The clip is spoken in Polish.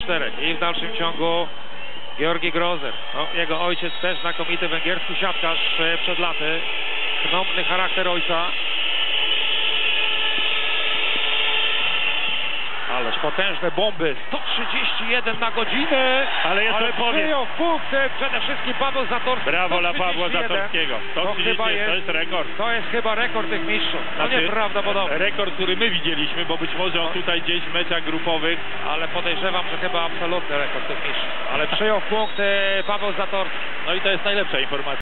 4. I w dalszym ciągu Georgi Grozer. No, jego ojciec też znakomity węgierski siatkarz przed laty. Knąbny charakter ojca. Ależ potężne bomby. 131 na godzinę. Ale przyjął punkt przede wszystkim Pawel Zatorski. Brawo dla Pawła Zatorskiego. 131 to jest rekord. To jest chyba rekord tych mistrzów. No Znaczy, nieprawdopodobny. rekord, który my widzieliśmy, bo być może on tutaj gdzieś w meczach grupowych. Ale podejrzewam, że chyba absolutny rekord tych mistrzów. Ale przyjął punkt Paweł Zatorski. No i to jest najlepsza informacja.